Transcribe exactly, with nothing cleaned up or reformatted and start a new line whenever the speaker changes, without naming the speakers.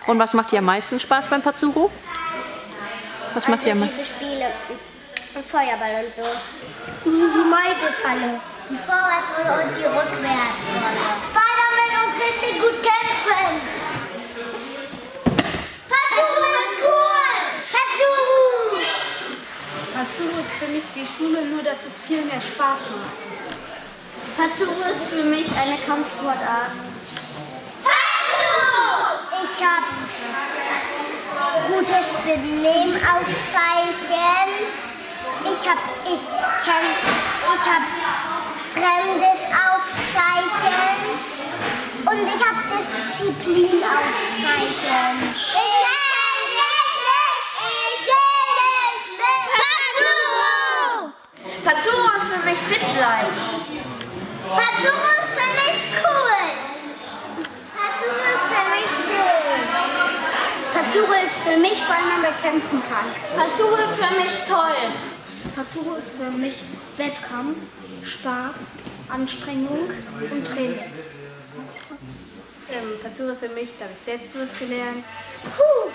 Und was macht dir am meisten Spaß beim Pazuro? Was macht dir am meisten
Spaß? Diese Spiele, und Feuerball und so. Die Mäusefalle, die Vorwärtsrolle und die Rückwärtsrolle. Spider-Man und richtig gut kämpfen. Pazuro ist cool! Pazuro!
Pazuro ist für mich wie Schule, nur dass es viel mehr Spaß macht.
Pazuro ist für mich eine Kampfsportart. Pazuro! Ich habe gutes Benehmen aufzeichnen. Ich habe ich kenn, ich hab Fremdes aufzeichnen. Und ich habe Disziplin aufzeichnen. Ich will nicht, ich will nicht mit Pazuro!
Pazuro ist für mich fit bleiben.
Pazuro ist für mich cool. Pazuro ist für mich schön.
Pazuro ist für mich, weil man bekämpfen kann.
Pazuro ist für mich toll.
Pazuro ist für mich Wettkampf, Spaß, Anstrengung und Training. Ähm, Pazuro ist für mich, da habe ich Selbstbewusst gelernt.
Huh.